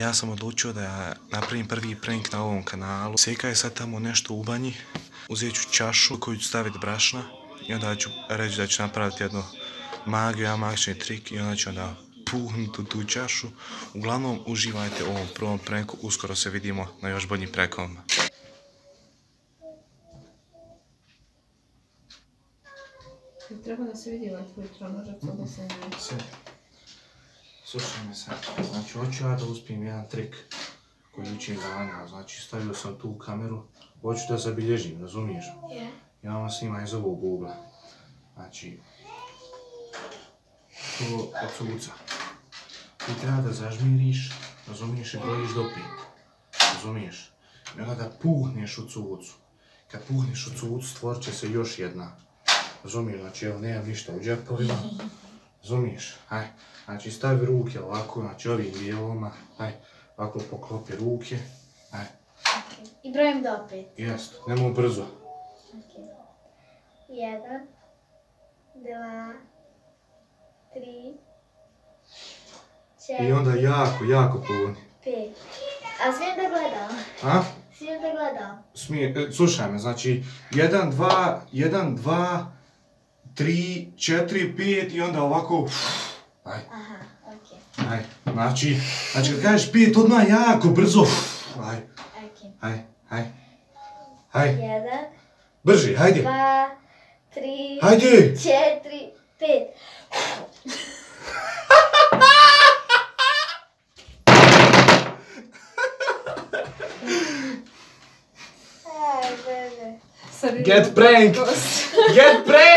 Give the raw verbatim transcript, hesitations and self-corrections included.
Ja sam odlučio da ja napravim prvi prank na ovom kanalu. Seka je sad tamo nešto u banji. Uzet ću čašu koju ću staviti brašna i onda ću reći da ću napraviti jednu magiju, jedan magični trik i onda ću onda puhnuti u tu čašu. Uglavnom, uživajte u ovom prvom pranku. Uskoro se vidimo na još boljim prankovima. Treba da se vidi ovaj tvoj tronožac, da se ne... Sve. Slušaj me sad. Znači, hoću ja da uspijem jedan trik koji učim dana. Znači, stavio sam tu kameru. Hoću da zabilježim, razumiješ? Je. Ja vam snimam iz ovog ugla. Znači, to od cuca. Ti treba da zažmiriš, razumiješ, i brojiš do pet. Razumiješ? I onda da puhneš u cucu. Kad puhneš u cucu, stvorit će se još jedna. Razumiješ, znači evo, nemam ništa u džepovima. Razumiješ? Aj, znači stavi ruke ovako, znači ovim dijeloma. Aj, ovako poklopi ruke. Aj. I brojim do pet. Jest, nemoj brzo. Jedan, dva, tri, četiri, I onda jako, jako puhni. pet. A smijem da gledam? A? Smijem da gledam? Smije, slušaj me, znači, jedan, dva, jedan, dva, tri, četiri, pet i onda ovako, aj, Aha, okej. aj, znači, znači kad kažeš pet, odmah jako brzo, aj, Okej. aj, aj, aj, Jedan, brži, hajde, dva, tri, hajde, četiri, pet. Aj, bebe. get pranked, get pranked!